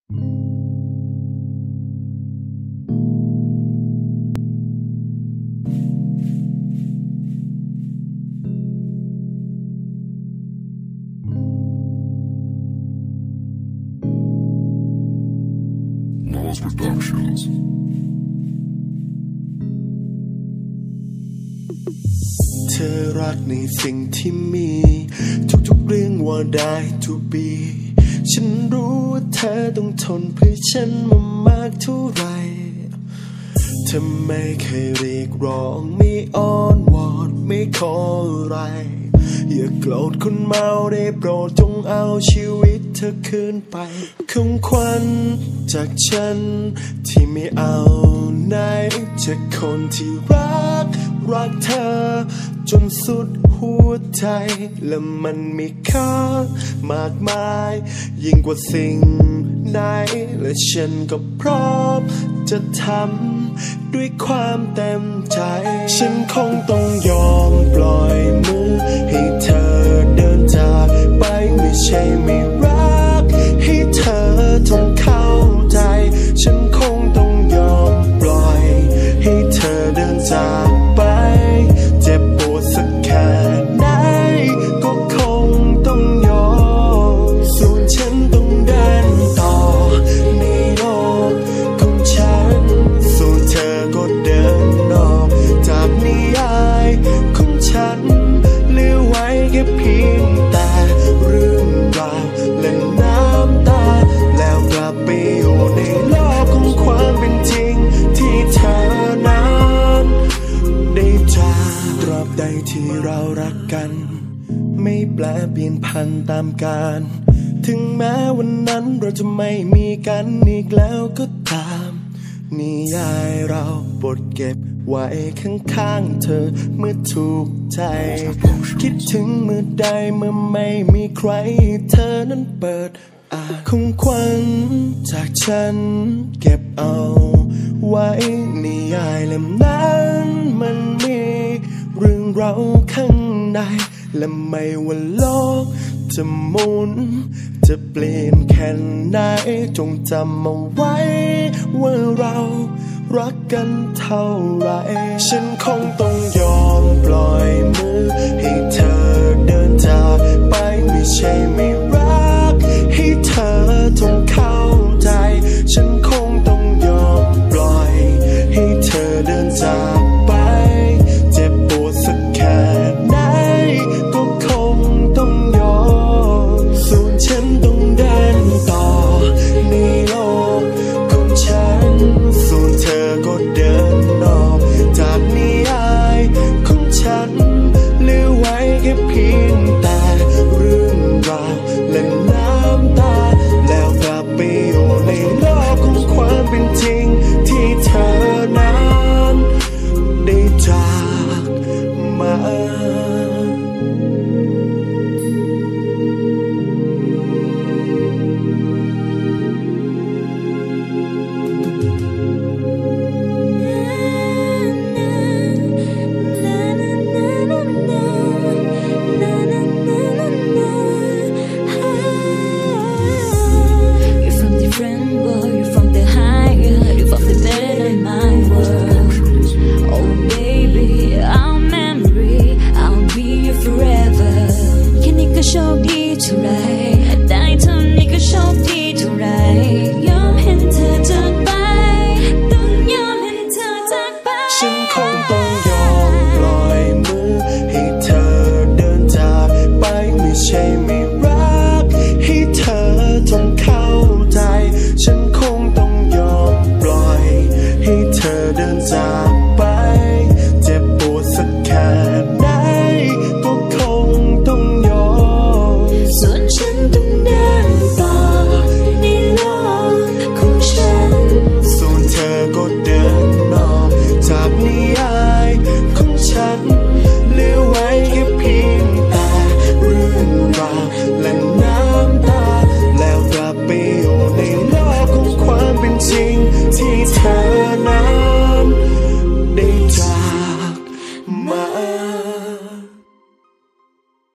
เธอรักในสิ่งที่มีทุกๆเรื่องว่าได้to be ฉันรู้ว่าเธอต้องทนเพื่อฉันมามากเท่าไรเธอไม่เคยเรียกร้องไม่อ้อนวอนไม่ขออะไรอย่าโกรธคนเมาได้โปรดจงเอาชีวิตเธอคืนไปของขวัญจากฉันที่ไม่เอาไหนจากคนที่รักเธอจนสุดหัวใจและมันมีค่ามากมายยิ่งกว่าสิ่งไหนและฉันก็พร้อมจะทำด้วยความเต็มใจฉันคงต้องยอมปล่อยมือให้เธอเดินจากไปไม่ใช่ไม่รักให้เธอต้องเข้าใจฉันคงต้องยอมปล่อยให้เธอเดินจากไปเจ็บปวดสักแค่ไหนก็คงต้องยอมส่วนฉันต้องเดินต่อในโลกของฉันส่วนเธอก็เดินออกจากนิยายของฉันเหลือไว้แค่เพียงแต่เรื่องราวและน้ำตาแล้วกลับไปอยู่ในโลกของความเป็นจริงที่เธอนั้นได้จากตราบใดที่เรารักกันไม่แปลเปลี่ยนพันตามกาลถึงแม้วันนั้นเราจะไม่มีกันอีกแล้วก็ตามนิยายเราบทเก็บไว้ข้างๆเธอเมื่อถูกใจคิดถึงเมื่อใดเมื่อไม่มีใครเธอนั้นเปิดของขวัญจากฉันเก็บเอาไว้นิยายเล่มนั้นมันมีเรื่องเราข้างในและไม่ว่าโลกจะหมุนจะเปลี่ยนแค่ไหนจงจำเอาไว้ว่าเรารักกันเท่าไรฉันคงต้องยอมปล่อยมือให้เธอเดินจากไปไม่ใช่ไม่รักให้เธอท